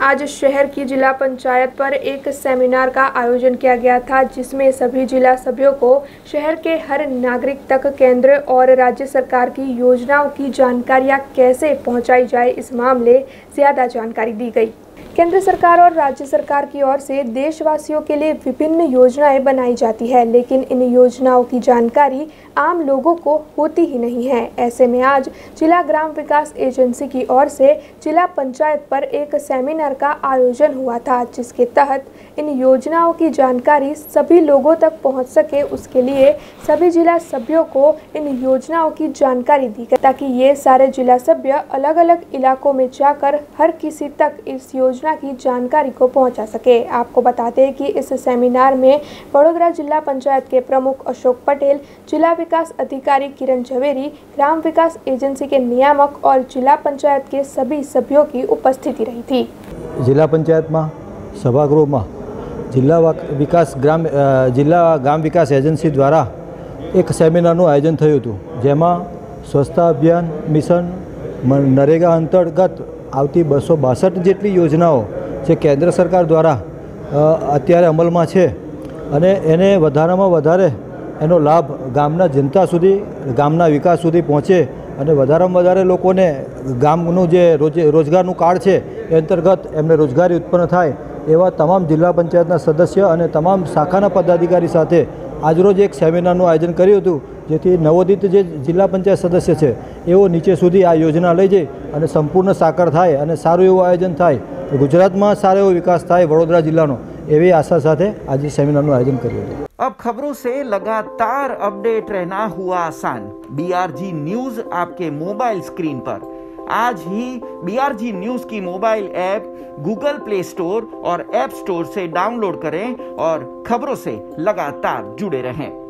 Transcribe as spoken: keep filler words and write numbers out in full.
आज शहर की जिला पंचायत पर एक सेमिनार का आयोजन किया गया था, जिसमें सभी जिला सभ्यों को शहर के हर नागरिक तक केंद्र और राज्य सरकार की योजनाओं की जानकारियां कैसे पहुंचाई जाए, इस मामले ज्यादा जानकारी दी गई। केंद्र सरकार और राज्य सरकार की ओर से देशवासियों के लिए विभिन्न योजनाएं बनाई जाती है, लेकिन इन योजनाओं की जानकारी आम लोगों को होती ही नहीं है। ऐसे में आज जिला ग्राम विकास एजेंसी की ओर से जिला पंचायत पर एक सेमिनार का आयोजन हुआ था, जिसके तहत इन योजनाओं की जानकारी सभी लोगों तक पहुंच सके, उसके लिए सभी जिला सभ्यों को इन योजनाओं की जानकारी दी गई, ताकि ये सारे जिला सभ्य अलग अलग इलाकों में जाकर हर किसी तक इस योजना की जानकारी को पहुंचा सके। आपको बताते हैं कि इस सेमिनार में वडोदरा जिला पंचायत के प्रमुख अशोक पटेल, जिला विकास अधिकारी किरण झवेरी, ग्राम विकास एजेंसी के नियामक और जिला पंचायत के सभी सभ्यों की उपस्थिति रही थी। जिला पंचायत में सभागृह में जिला विकास ग्राम जिला ग्राम विकास एजेंसी द्वारा एक सेमिनारનું આયોજન થયું હતું, જેમાં સ્વચ્છતા અભિયાન મિશન નરેગા અંતર્ગત આવતી બસો બાસઠ જેટલી યોજનાઓ જે કેન્દ્ર સરકાર દ્વારા અત્યારે અમલમાં છે અને એને વધારેમાં વધારે એનો લાભ ગામના જનતા સુધી, ગામના વિકાસ સુધી પહોંચે અને વધારેમાં વધારે લોકોને ગામનું જે રોજગારનું કાર્ડ છે એ અંતર્ગત એમને રોજગારી ઉત્પન્ન થાય એવા તમામ જિલ્લા પંચાયતના સદસ્ય અને તમામ શાખાના પદાધિકારી સાથે આજરોજ એક સેમિનારનું આયોજન કર્યું હતું, જેથી નવોદિત જે જિલ્લા પંચાયત સદસ્ય છે એઓ નીચે સુધી આ યોજના લઈ જાય અને સંપૂર્ણ સાકાર થાય અને સારું એવું આયોજન થાય, ગુજરાતમાં સારો એવો વિકાસ થાય વડોદરા જિલ્લાનો, એવી આશા સાથે આજે સેમિનારનું આયોજન કર્યું હતું। अब खबरों से लगातार अपडेट रहना हुआ आसान। बीआरजी न्यूज आपके मोबाइल स्क्रीन पर। आज ही बीआरजी न्यूज की mobile app Google Play Store और ऐप स्टोर से डाउनलोड करें और खबरों से लगातार जुड़े रहें।